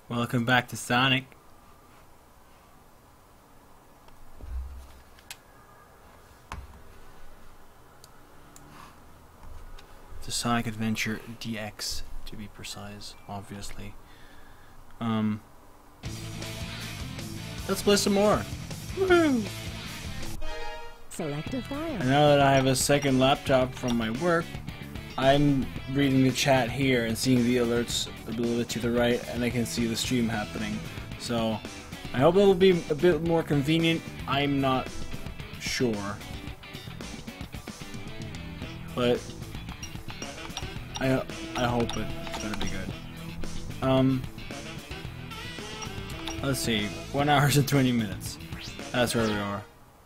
Welcome back to Sonic. To Sonic Adventure DX, to be precise, obviously. Let's play some more. Woohoo! Select a file. And now that I have a second laptop from my work, I'm reading the chat here and seeing the alerts a little bit to the right, and I can see the stream happening. So, I hope it'll be a bit more convenient. I'm not sure. But I hope it's gonna be good. Let's see, 1 hour and 20 minutes. That's where we are.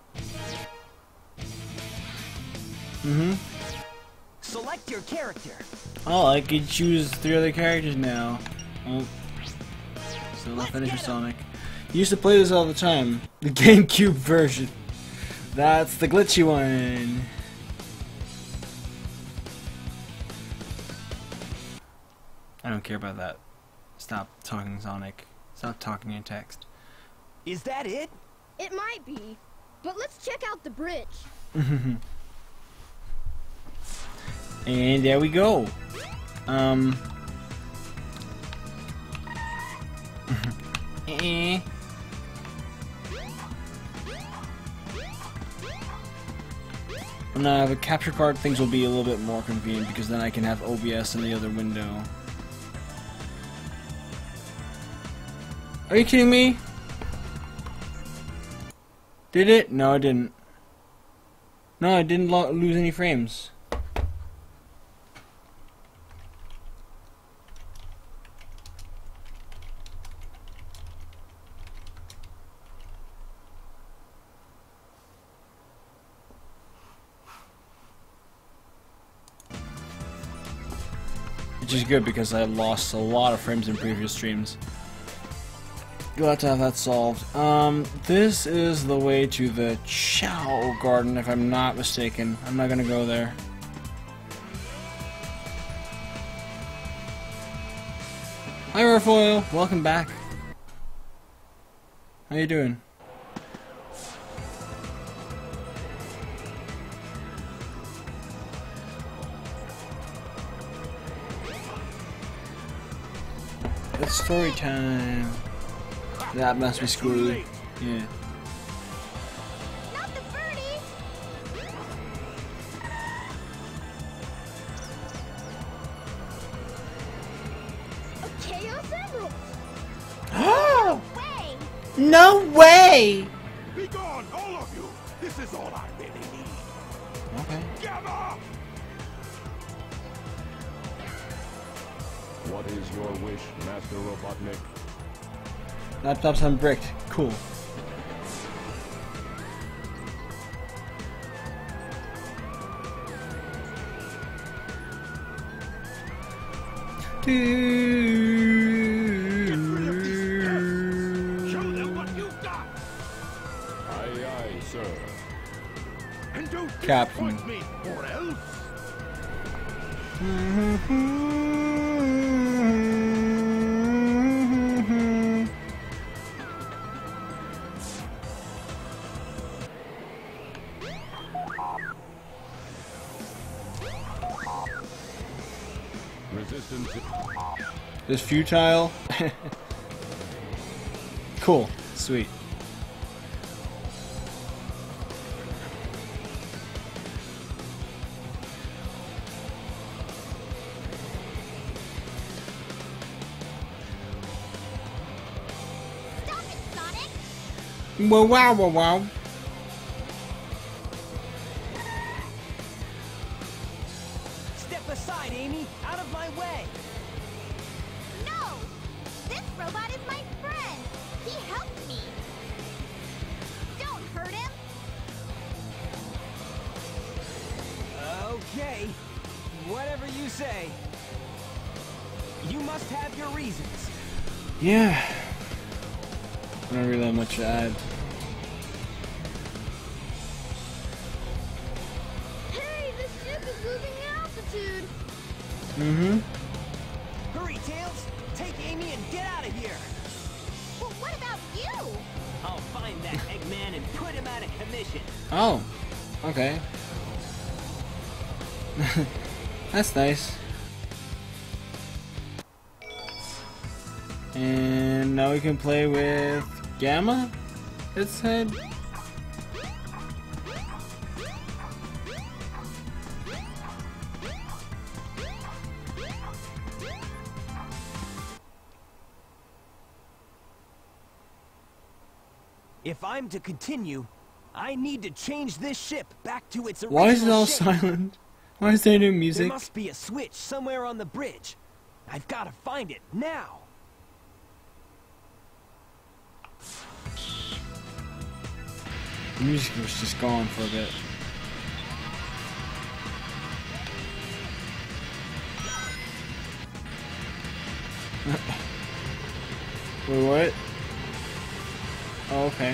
Select your character. Oh, I can choose 3 other characters now. Oh, still not finished with Sonic. Used to play this all the time. The GameCube version. That's the glitchy one. I don't care about that. Stop talking, Sonic. Stop talking in text. Is that it? It might be, but let's check out the bridge. And there we go. When I have a capture card, things will be a little bit more convenient because then I can have OBS in the other window. Are you kidding me? Did it? No, I didn't. No, I didn't lose any frames. Which is good because I lost a lot of frames in previous streams. Glad to have that solved. This is the way to the Chao Garden, if I'm not mistaken. I'm not gonna go there. Hi, Airfoil. Welcome back. How you doing? It's story time. That must be screwed. Yeah. Not the birdie! A Chaos Emerald! Oh! Way! No way! Be gone, all of you! This is all I really need. Okay. Gather! What is your wish, Master Robotnik? Laptop's unbricked. Cool. Show them what you've got! Aye, aye, sir. And don't Captain. disappoint me, or else... Resistance. This futile. Cool. Sweet. Stop it, Sonic! Wow, wow, wow, wow. Step aside, Amy. Out of my way. No! This robot is my friend! He helped me! Don't hurt him! Okay. Whatever you say. You must have your reasons. Yeah. I don't really have much to add. Hey, this ship is losing altitude! Mm-hmm. Hurry, Tails. Take Amy and Get out of here! Well, what about you? I'll find that Eggman and put him out of commission. Oh, okay. That's nice. And now we can play with Gamma? Its head? If I'm to continue, I need to change this ship back to its original Why is it all shape. silent? Why is there no There music? must be a switch somewhere on the bridge. I've got to find it now. The music was just gone for a bit. Wait, what? Oh, okay.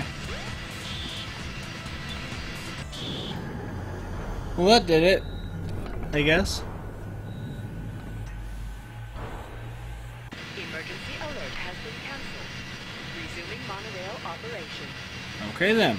Well, that did it, I guess. Emergency alert has been cancelled. Resuming monorail operation. Okay then.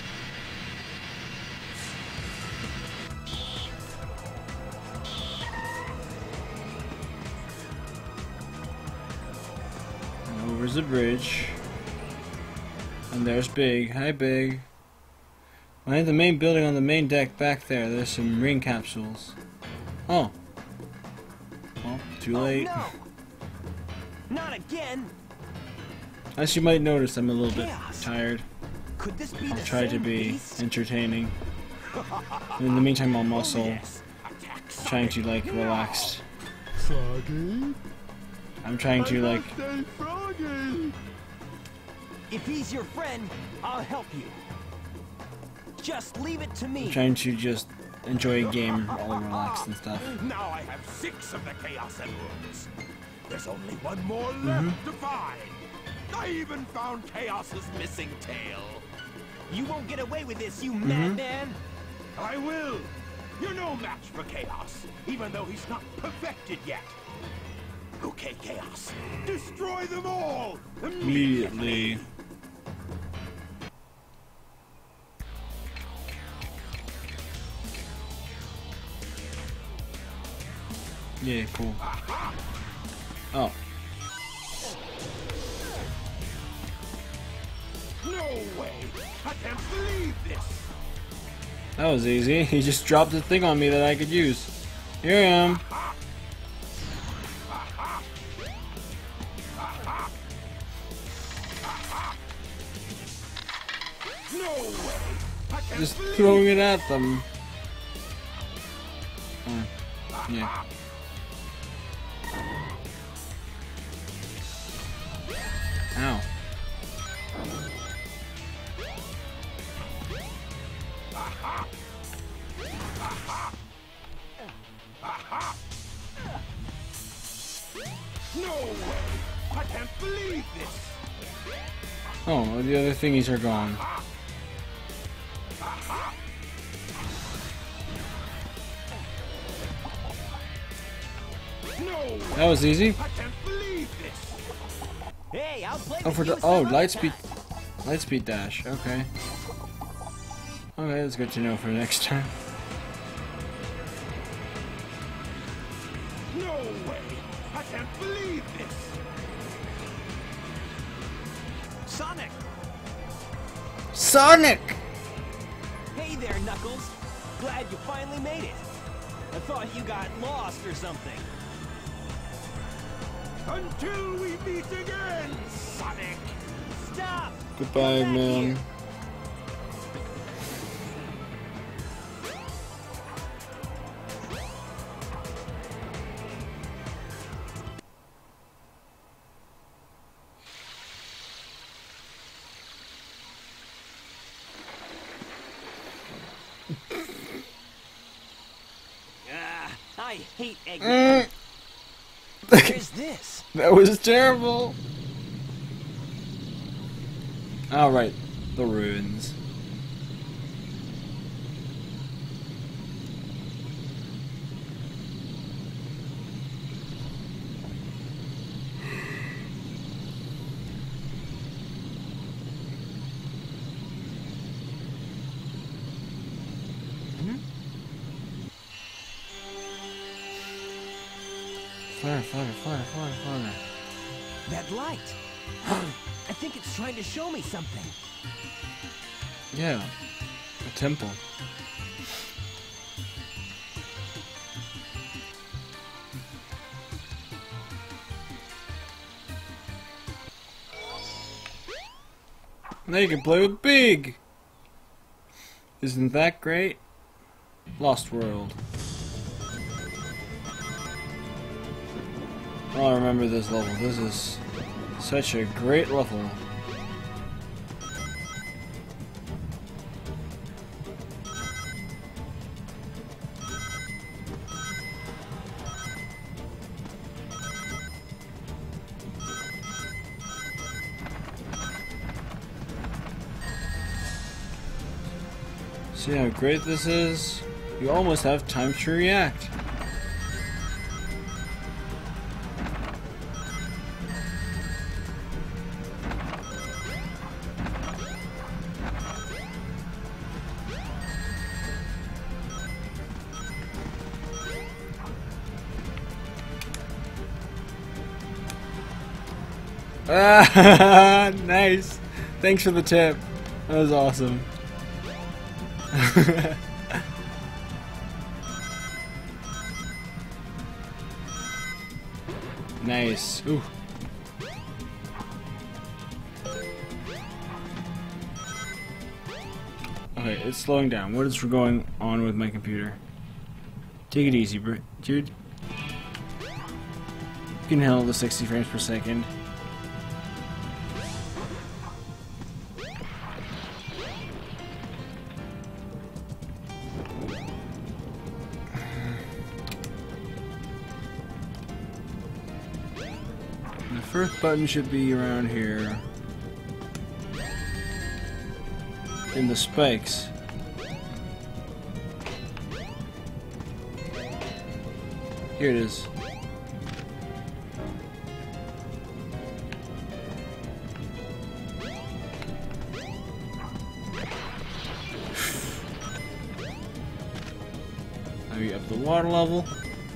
And over's the bridge. And there's Big. Hi, Big. Behind the main building on the main deck back there, there's some ring capsules. Oh. Well, too late. Oh, no! Not again! As you might notice, I'm a little bit Chaos. tired. Could this be I'll the try to same be beast? entertaining. In the meantime, I'm also Yes. Attack trying to, Sonic. like, relax. Froggy? I'm trying to, like, Stay froggy. If he's your friend, I'll help you. Just leave it to me. trying to just enjoy a game while I'm relaxed and stuff. Now I have 6 of the Chaos Emeralds. There's only one more left to find. I even found Chaos's missing tail. You won't get away with this, you madman! I will. You're no match for Chaos, even though he's not perfected yet. Okay, Chaos. Destroy them all immediately. Immediately. Yeah, cool. Oh. No way. I can't believe this. That was easy. He just dropped a thing on me that I could use. Here I am. No way. I can't Just believe throwing it at them. Yeah. Ow. No way. I can't believe this. Oh, the other thingies are gone. No way. That was easy. I can't believe this. Hey, I'll play Oh, with for you the some other lightspeed, time. lightspeed dash. Okay. Okay, that's good to know for next time. No way. I can't believe this. Sonic! Sonic. Hey there, Knuckles. Glad you finally made it. I thought you got lost or something. Until we meet again, Sonic. Stop! Goodbye, Come back man. here. I hate Eggman. What is this? That was terrible. Alright, the ruins. Flutter. That light. I think it's trying to show me something. Yeah, a temple. Now you can play with Big! Isn't that great? Lost World. Oh, I remember this level. This is such a great level. See how great this is? You almost have time to react. Ah, nice. Thanks for the tip. That was awesome. Nice. Ooh. Okay, it's slowing down. What is going on with my computer? Take it easy, dude. You can handle the 60 frames per second. The first button should be around here. In the spikes. Here it is. Maybe up the water level.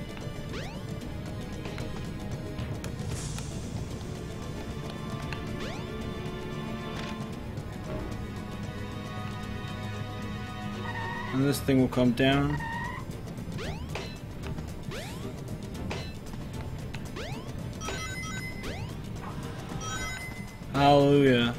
And this thing will come down. Hallelujah.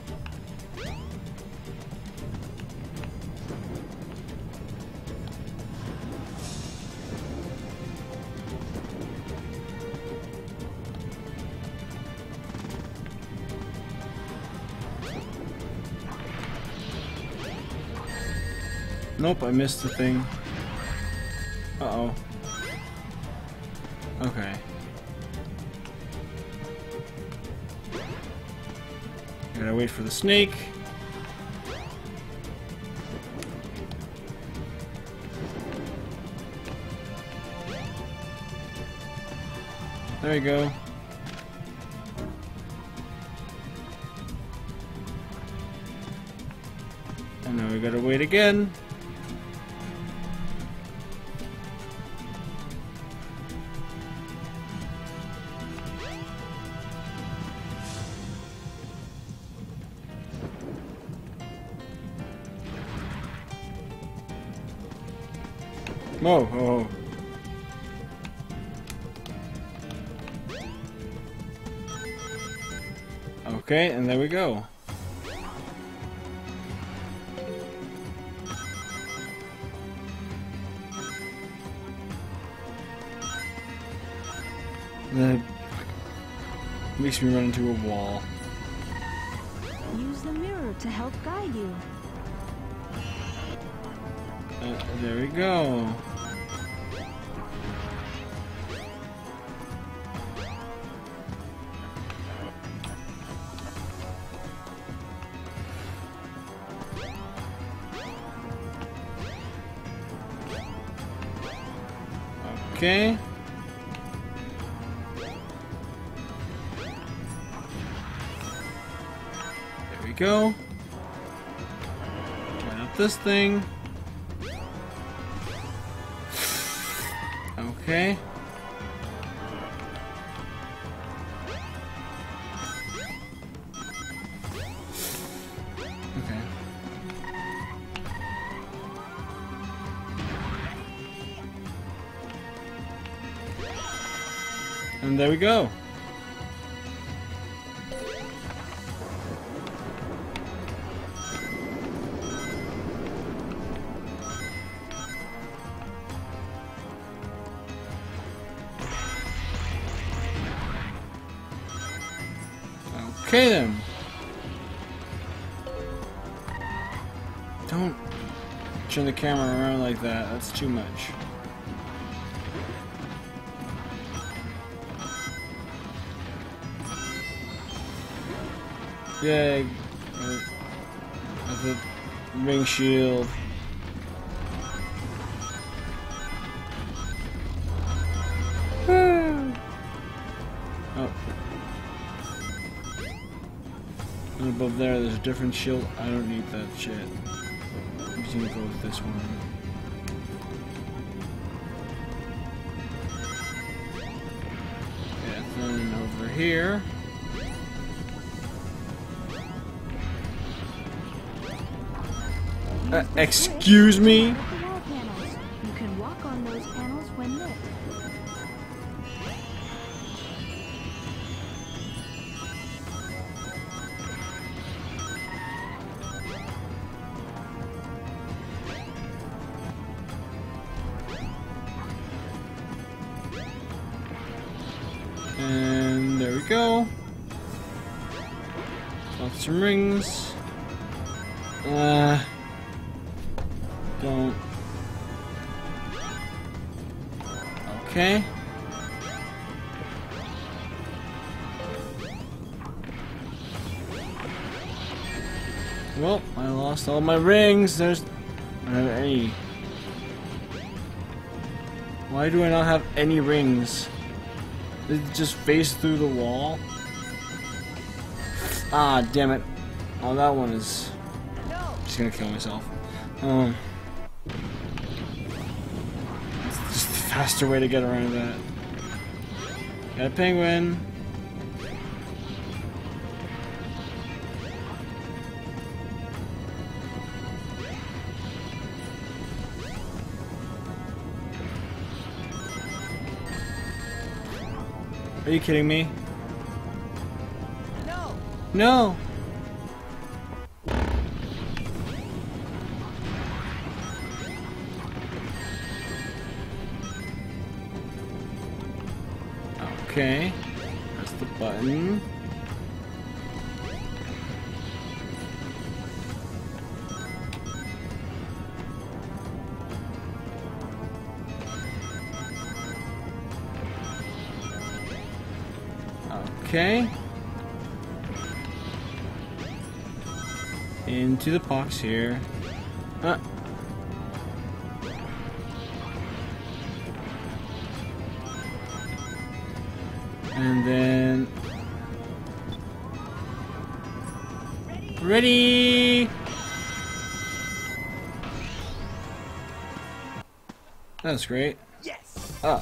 Nope, I missed the thing. Uh-oh. Okay. Gotta wait for the snake. There you go. And now we gotta wait again. Oh. Okay, and there we go. That makes me run into a wall. Use the mirror to help guide you. There we go. Okay. There we go. Turn up this thing. Okay. And there we go. Okay then. Don't turn the camera around like that. That's too much. Yay. The ring shield. Woo. Oh. And above there, there's a different shield. I don't need that shit. I'm just gonna go with this one. Yeah, then over here. Excuse me? You can walk on those panels when lit. And there we go. Off some rings. Don't. Okay. Well, I lost all my rings. I don't have any. Why do I not have any rings? Did it just face through the wall? Ah, damn it. Oh, that one is... I'm just gonna kill myself. It's just the faster way to get around that. Got a penguin. Are you kidding me? No! No! Okay. Press the button. Okay. Into the box here. And then... Ready! That's great. Yes! Ah.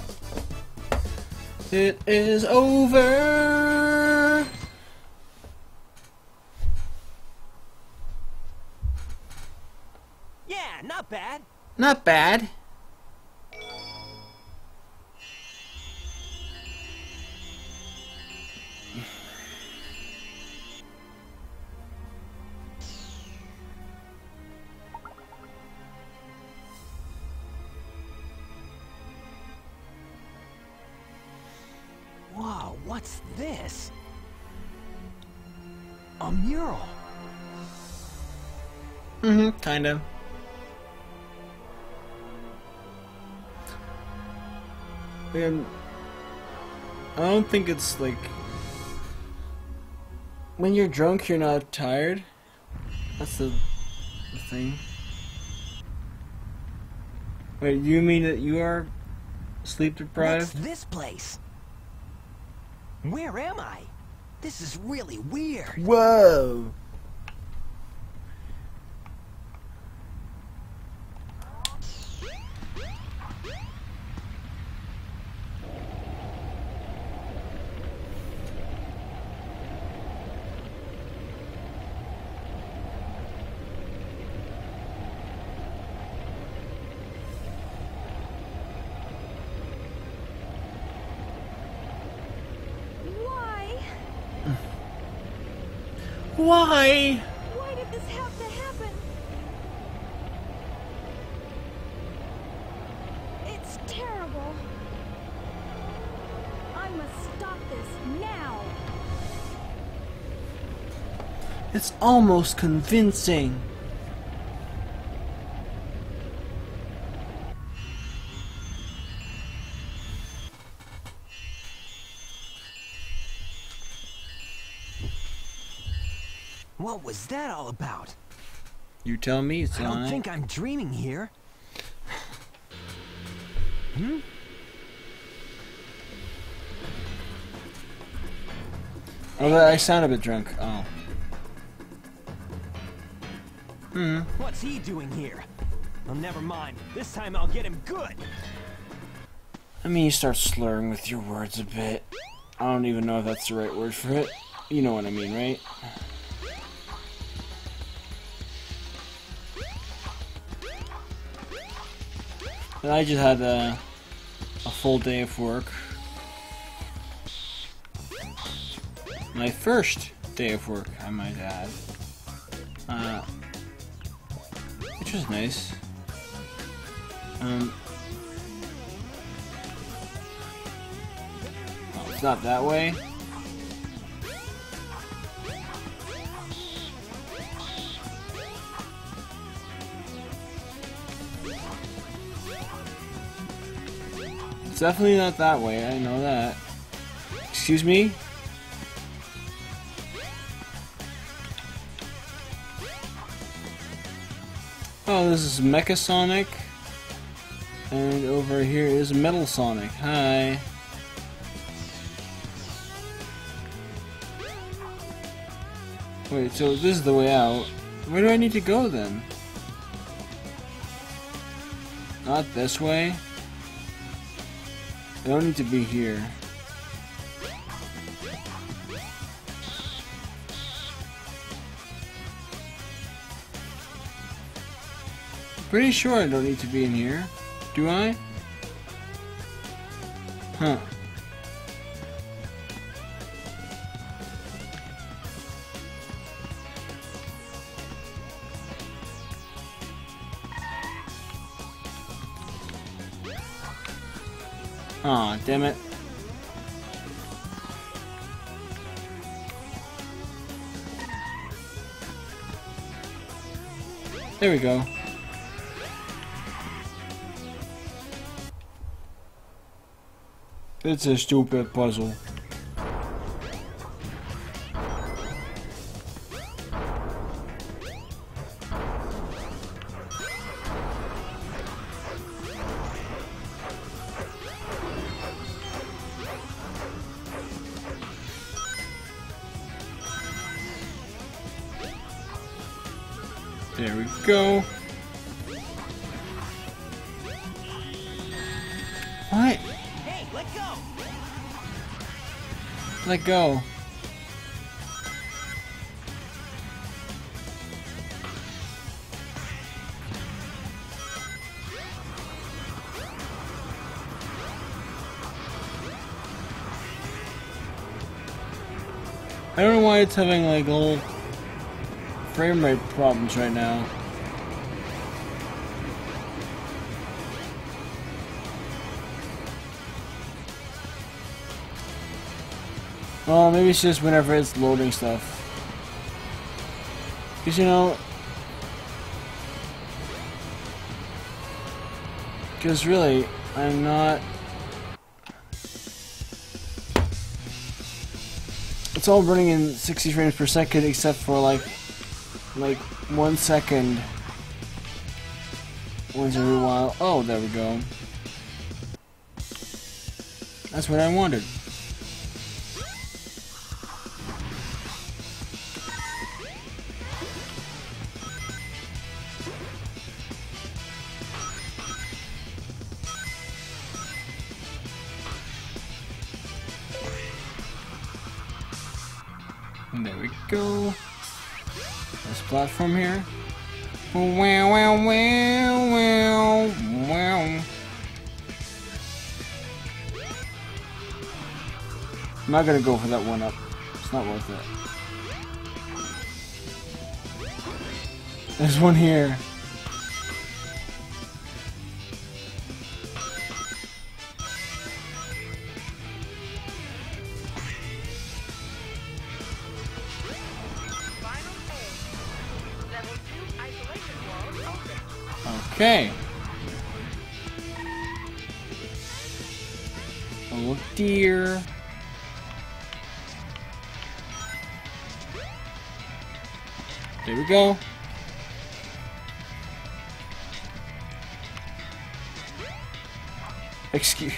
It is over! Yeah, not bad. Not bad. Whoa, what's this? A mural. Mm-hmm, kinda. And I don't think it's like... When you're drunk, you're not tired. That's the thing. Wait, you mean that you are sleep deprived? What's this place? Where am I? This is really weird. Whoa! Why? Why did this have to happen? It's terrible. I must stop this now. It's almost convincing. What was that all about? You tell me, I don't Sonic. think I'm dreaming here. Hmm? Oh, I sound a bit drunk. Oh. What's he doing here? Well, never mind. This time I'll get him good. I mean, you start slurring with your words a bit. I don't even know if that's the right word for it. You know what I mean, right? But I just had a full day of work. My first day of work, I might add. Which was nice. Oh, it's not that way. It's definitely not that way, I know that. Excuse me? Oh, this is Mecha Sonic. And over here is Metal Sonic. Hi. Wait, so this is the way out. Where do I need to go then? Not this way? I don't need to be here. Pretty sure I don't need to be in here. Do I? Huh. Aw, damn it. There we go. It's a stupid puzzle. There we go. What? Hey, let go! Let go. I don't know why it's having like little frame rate problems right now. Well, maybe it's just whenever it's loading stuff. Because, you know... Because really, I'm not... It's all running in 60 frames per second except for like 1 second. Once every while. Oh, there we go. That's what I wanted. And there we go. This platform here. Wow, wow, wow, wow, wow. I'm not gonna go for that one up. It's not worth it. There's one here. Final A. Level 2 isolation walls open. Okay. Oh dear. There we go. Excuse.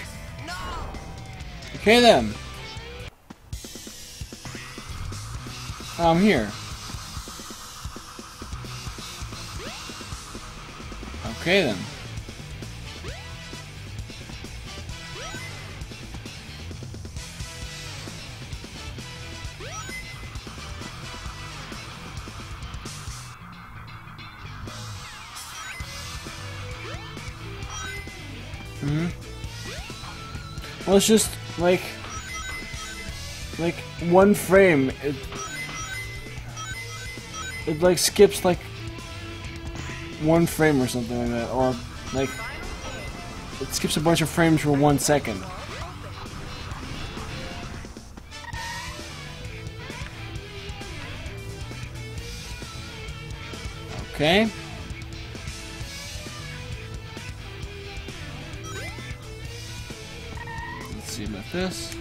Okay then. I'm here. Okay then. Well, it's just like one frame. It like skips like one frame or something like that, or like it skips a bunch of frames for 1 second. Okay. Let's see about this.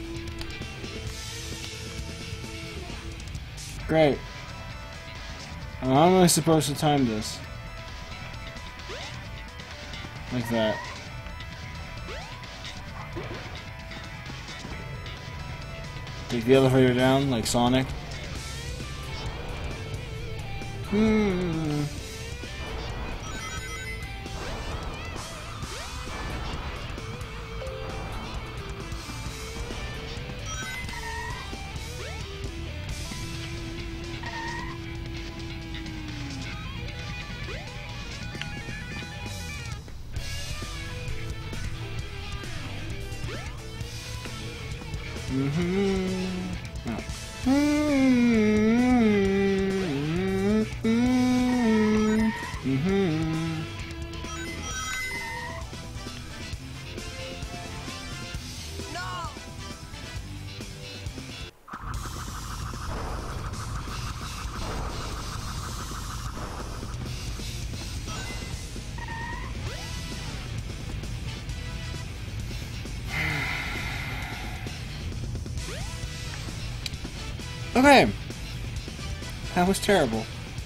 Great. How am I supposed to time this? Like that. Take the elevator down, like Sonic. Okay. That was terrible.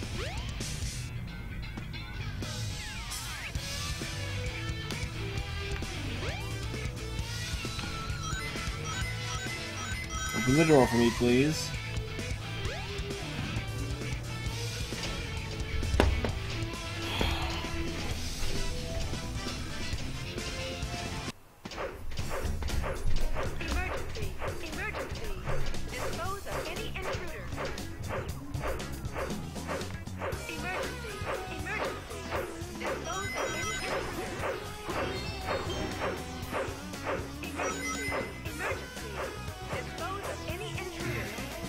Open the door for me, please. Emergency! Emergency! Dispose of any intruder. Emergency! Emergency! Dispose of any intruder. Emergency! Emergency! Dispose of any intruder.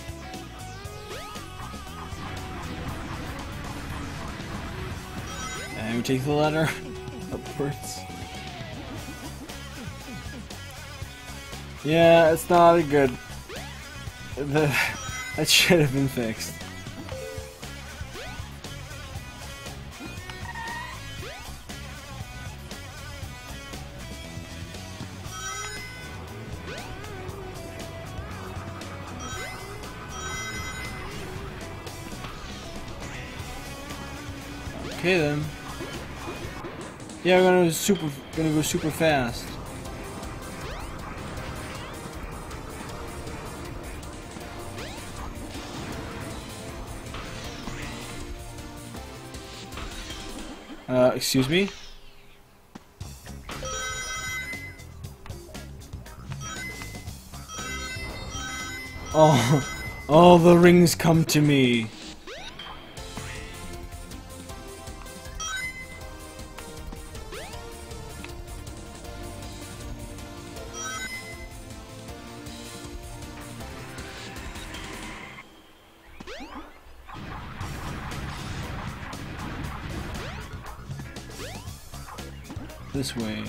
And we take the ladder upwards. Yeah, it's not good. That should have been fixed. Okay then. Yeah, we're gonna go super fast. Excuse me? Oh, all the rings come to me. this way.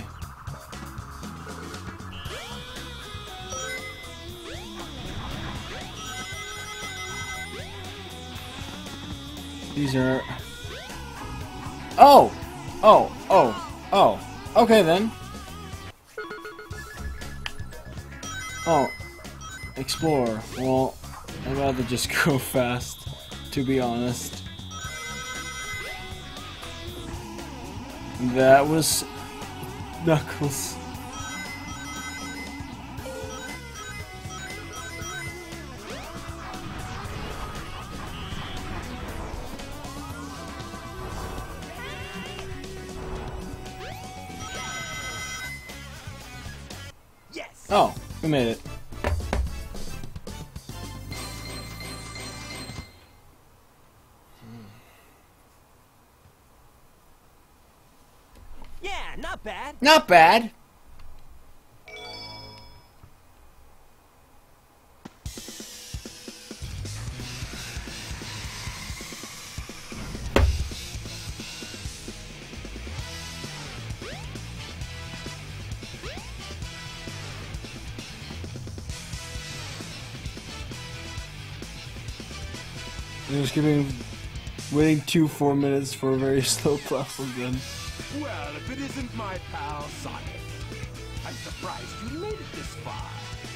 These are... Oh! Oh! Oh! Oh! Okay then. Oh. Explore. Well, I'd rather just go fast, to be honest. That was... Knuckles. Yes. Oh, we made it. Yeah, not bad. Not bad. Just waiting 4 minutes for a very slow platform again. Well, if it isn't my pal Sonic. I'm surprised you made it this far.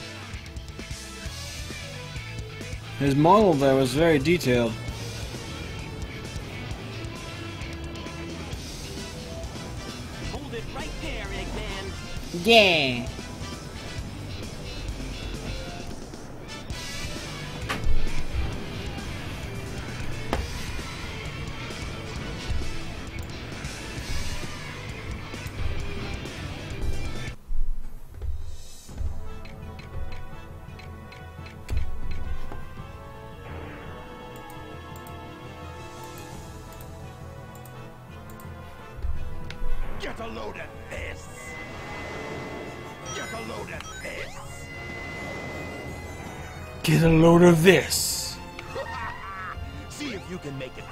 His model there was very detailed. Hold it right there, Eggman. Yeah. Get a load of this! Get a load of this! Get a load of this. See if you can make it.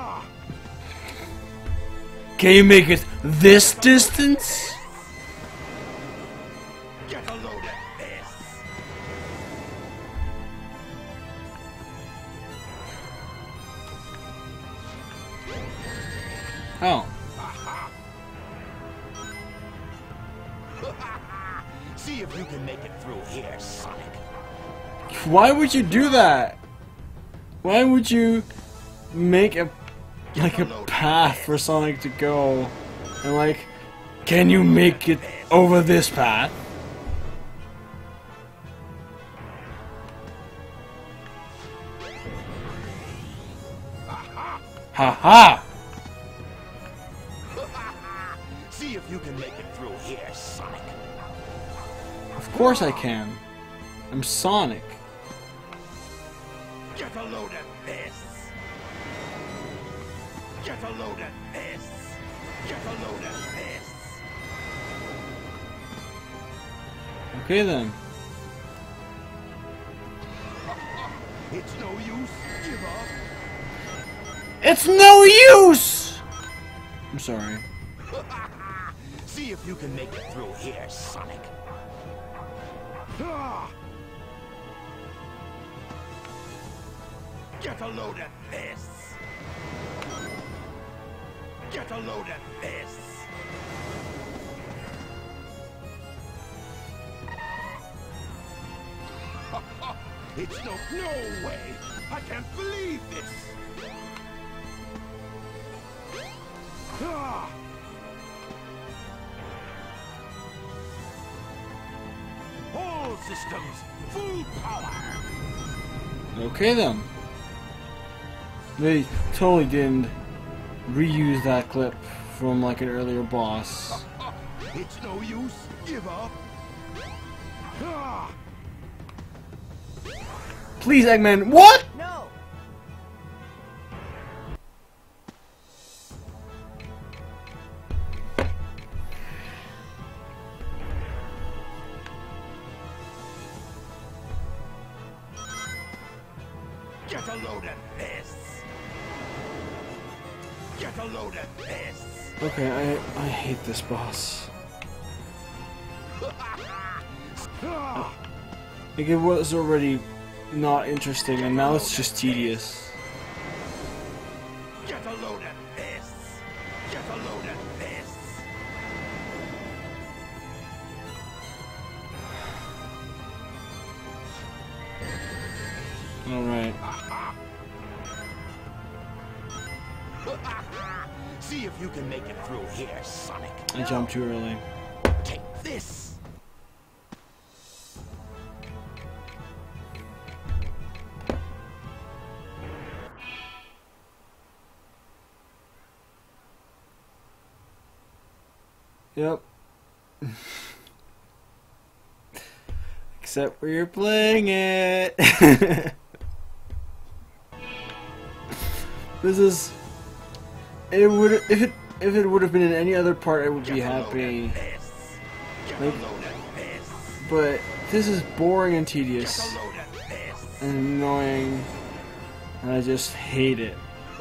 Can you make it this distance? Get a load of this! Oh. See if you can make it through here, Sonic. Why would you do that? Why would you make a path for Sonic to go and like, can you make it over this path? Ha See if you can make it through here, Sonic. Of course I can. I'm Sonic. Get a load of this! Get a load of this! Get a load of this! Okay then. It's no use. Give up. It's no use! I'm sorry. See if you can make it through here, Sonic. Ah! Get a load of this! Get a load of this! It's no way! I can't believe this! Ah! All systems, full power! Okay then. They totally didn't reuse that clip from like an earlier boss. It's no use. Give up. Ah! Please, Eggman. What? No. Get a load of this. Get a load of this. Okay, I hate this boss. Like, it was already not interesting, and now it's just tedious. Get a load of this! Get a load of this! Alright. See if you can make it through here, Sonic. I jumped too early. Take this! Yep. Except where you're playing it. This is. It would if it would have been in any other part, I would be happy. Like, but this is boring and tedious and annoying, and I just hate it.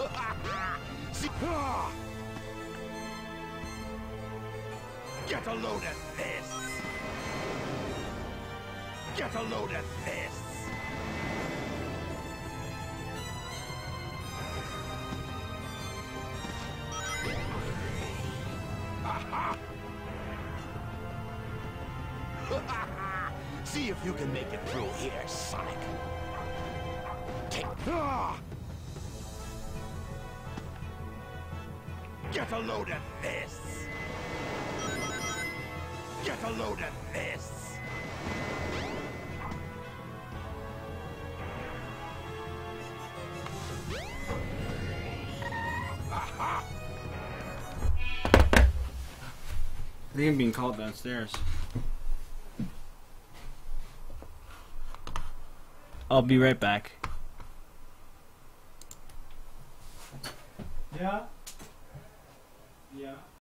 Get a load of this! Get a load of this! See if you can make it through here, Sonic. Take. Get a load of this! Get a load of this! Aha! I think I'm being called downstairs. I'll be right back. Yeah? Yeah.